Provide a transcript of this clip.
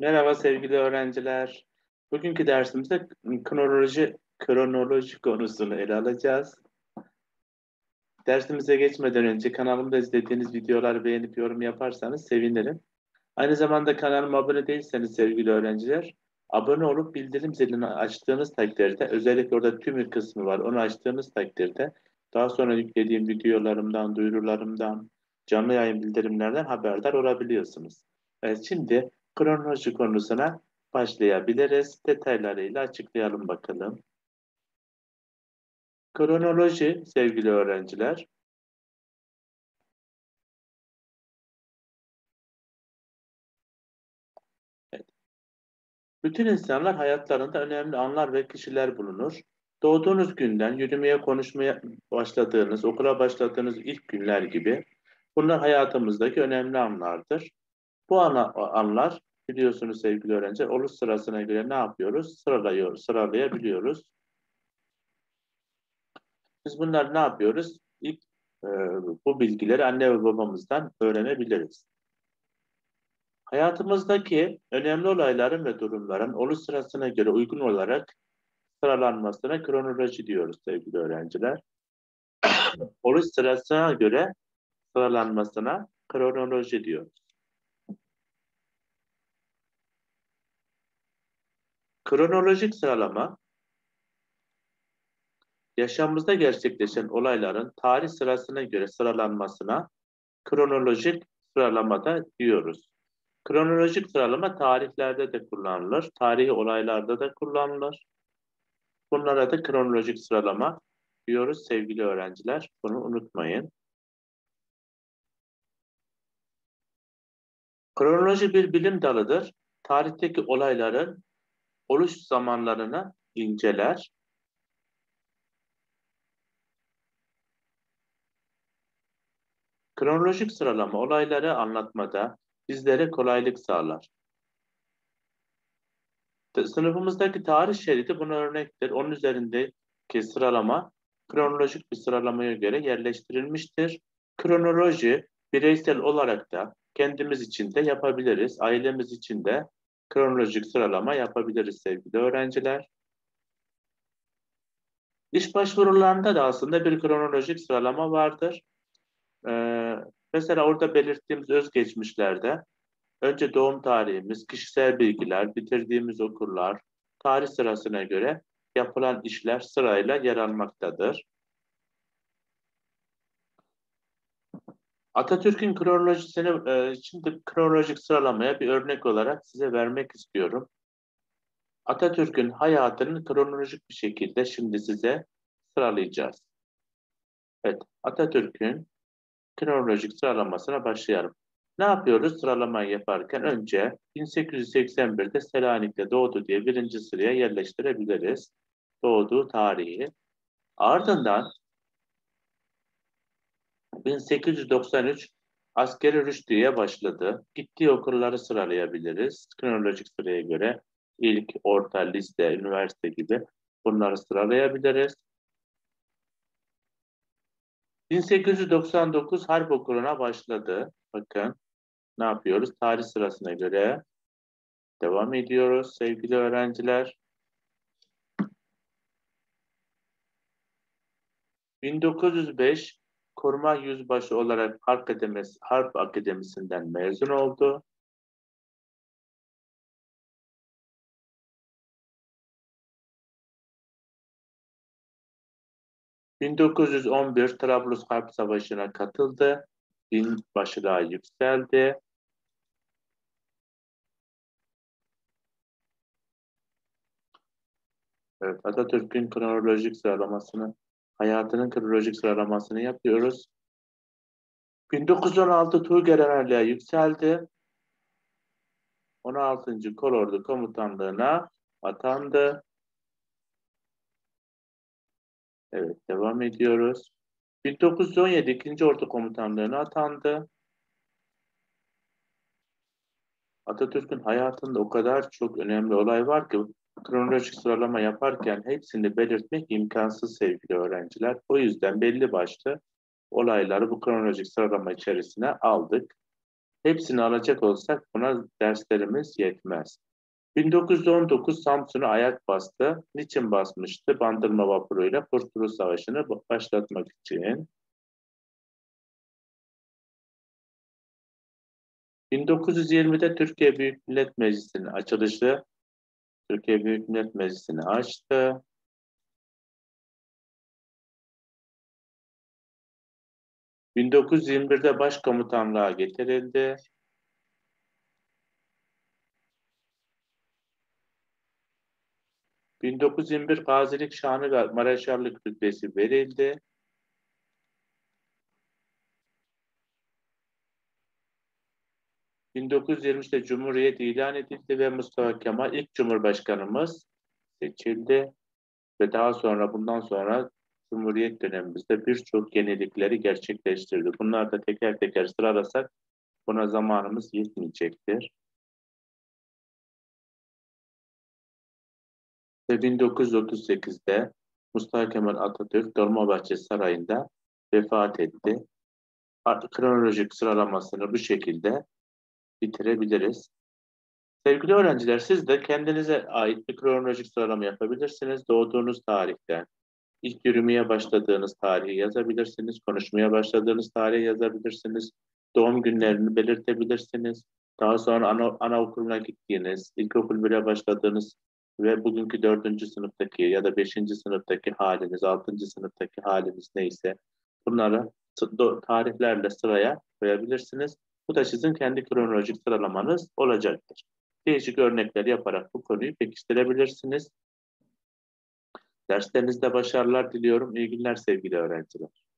Merhaba sevgili öğrenciler. Bugünkü dersimizde kronoloji konusunu ele alacağız. Dersimize geçmeden önce kanalımda izlediğiniz videoları beğenip yorum yaparsanız sevinirim. Aynı zamanda kanalıma abone değilseniz sevgili öğrenciler, abone olup bildirim zilini açtığınız takdirde, özellikle orada tümü kısmı var, onu açtığınız takdirde daha sonra yüklediğim videolarımdan, duyurularımdan, canlı yayın bildirimlerden haberdar olabiliyorsunuz. Evet, şimdi kronoloji konusuna başlayabiliriz. Detaylarıyla açıklayalım bakalım. Kronoloji sevgili öğrenciler, bütün insanlar hayatlarında önemli anlar ve kişiler bulunur. Doğduğunuz günden yürümeye, konuşmaya başladığınız, okula başladığınız ilk günler gibi bunlar hayatımızdaki önemli anlardır. Bu anlar biliyorsunuz sevgili öğrenciler, oluş sırasına göre ne yapıyoruz? Sıralayabiliyoruz. Biz bunlar ne yapıyoruz? İlk e, bu bilgileri anne ve babamızdan öğrenebiliriz. Hayatımızdaki önemli olayların ve durumların oluş sırasına göre uygun olarak sıralanmasına kronoloji diyoruz sevgili öğrenciler. Oluş sırasına göre sıralanmasına kronoloji diyoruz. Kronolojik sıralama, yaşamımızda gerçekleşen olayların tarih sırasına göre sıralanmasına kronolojik sıralamada diyoruz. Kronolojik sıralama tarihlerde de kullanılır, tarihi olaylarda da kullanılır. Bunlara da kronolojik sıralama diyoruz sevgili öğrenciler. Bunu unutmayın. Kronoloji bir bilim dalıdır. Tarihteki olayların oluş zamanlarını inceler. Kronolojik sıralama olayları anlatmada bizlere kolaylık sağlar. Sınıfımızdaki tarih şeridi buna örnektir. Onun üzerindeki sıralama kronolojik bir sıralamaya göre yerleştirilmiştir. Kronoloji bireysel olarak da kendimiz için de yapabiliriz. Ailemiz için de kronolojik sıralama yapabiliriz sevgili öğrenciler. İş başvurularında da aslında bir kronolojik sıralama vardır. Ee, Mesela orada belirttiğimiz özgeçmişlerde önce doğum tarihimiz, kişisel bilgiler, bitirdiğimiz okullar, tarih sırasına göre yapılan işler sırayla yer almaktadır. Atatürk'ün kronolojisini, şimdi kronolojik sıralamaya bir örnek olarak size vermek istiyorum. Atatürk'ün hayatını kronolojik bir şekilde şimdi size sıralayacağız. Evet, Atatürk'ün kronolojik sıralamasına başlayalım. Ne yapıyoruz sıralamayı yaparken? Önce 1881'de Selanik'te doğdu diye birinci sıraya yerleştirebiliriz. Doğduğu tarihi. Ardından 1893 askeri rüştüye başladı. Gittiği okulları sıralayabiliriz. Kronolojik sıraya göre ilk, orta, lise, üniversite gibi bunları sıralayabiliriz. 1899 Harp Okulu'na başladı. Bakın ne yapıyoruz? Tarih sırasına göre devam ediyoruz sevgili öğrenciler. 1905 Kurmay Yüzbaşı olarak Harp Akademisi'nden mezun oldu. 1911 Trablusgarp Savaşı'na katıldı. Binbaşılığa yükseldi. Evet, Atatürk'ün kronolojik sıralamasını, hayatının kronolojik sıralamasını yapıyoruz. 1916 Tuğgeneral yükseldi. 16. Kolordu Komutanlığı'na atandı. Evet, devam ediyoruz. 1917 2. Ordu Komutanlığı'na atandı. Atatürk'ün hayatında o kadar çok önemli olay var ki kronolojik sıralama yaparken hepsini belirtmek imkansız sevgili öğrenciler. O yüzden belli başlı olayları bu kronolojik sıralama içerisine aldık. Hepsini alacak olsak buna derslerimiz yetmez. 1919 Samsun'a ayak bastı. Niçin basmıştı? Bandırma vapuruyla Kurtuluş Savaşı'nı başlatmak için. 1920'de Türkiye Büyük Millet Meclisi'nin açılışı. Türkiye Büyük Millet Meclisi'ni açtı. 1921'de başkomutanlığa getirildi. 1921 gazilik şanı ve mareşallık rütbesi verildi. 1923'te Cumhuriyet ilan edildi ve Mustafa Kemal ilk Cumhurbaşkanımız seçildi. Ve daha sonra bundan sonra Cumhuriyet dönemimizde birçok yenilikleri gerçekleştirdi. Bunlar da teker teker sıralasak buna zamanımız yetmeyecektir. Ve 1938'de Mustafa Kemal Atatürk Dolmabahçe Sarayı'nda vefat etti. Artık kronolojik sıralamasını bu şekilde bitirebiliriz. Sevgili öğrenciler, siz de kendinize ait bir kronolojik sıralama yapabilirsiniz. Doğduğunuz tarihten, ilk yürümeye başladığınız tarihi yazabilirsiniz. Konuşmaya başladığınız tarihi yazabilirsiniz. Doğum günlerini belirtebilirsiniz. Daha sonra anaokuluna gittiğiniz, ilkokul bile başladığınız ve bugünkü 4. sınıftaki ya da 5. sınıftaki haliniz, 6. sınıftaki haliniz neyse bunları tarihlerle sıraya koyabilirsiniz. Bu da sizin kendi kronolojik sıralamanız olacaktır. Değişik örnekler yaparak bu konuyu pekiştirebilirsiniz. Derslerinizde başarılar diliyorum. İyi günler sevgili öğrenciler.